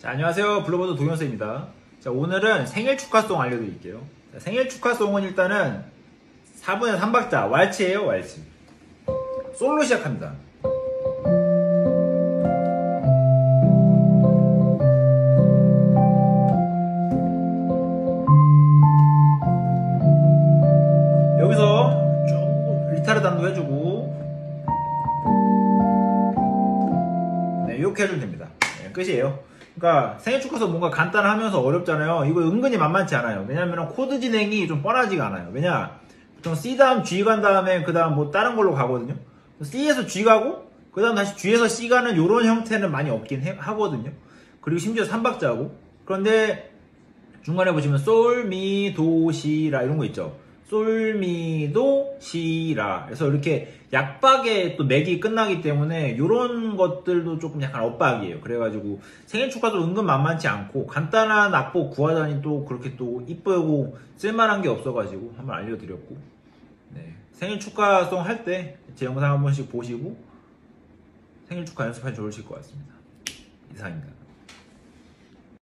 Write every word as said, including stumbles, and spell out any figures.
자, 안녕하세요. 블루버드 동현수입니다. 자, 오늘은 생일 축하송 알려드릴게요. 자, 생일 축하송은 일단은 사분의 삼 박자, 왈츠예요, 왈츠. 솔로 시작합니다. 여기서 쭉 리타르단도 해주고, 네, 이렇게 해주면 됩니다. 네, 끝이에요. 그러니까 생일 축하송 뭔가 간단하면서 어렵잖아요. 이거 은근히 만만치 않아요. 왜냐면 코드 진행이 좀 뻔하지가 않아요. 왜냐, 보통 C 다음 G 간 다음에 그 다음 뭐 다른 걸로 가거든요. C에서 G 가고 그 다음 다시 G에서 C 가는 이런 형태는 많이 없긴 해, 하거든요. 그리고 심지어 삼 박자고. 그런데 중간에 보시면 솔, 미, 도, 시, 라 이런 거 있죠. 솔, 미, 도, 시, 라. 그래서 이렇게 약박에 또 맥이 끝나기 때문에 이런 것들도 조금 약간 엇박이에요. 그래가지고 생일 축하도 은근 만만치 않고 간단한 악보 구하자니 또 그렇게 또 이쁘고 쓸만한 게 없어가지고 한번 알려드렸고, 네. 생일 축하송 할 때 제 영상 한 번씩 보시고 생일 축하 연습하면 좋으실 것 같습니다. 이상입니다.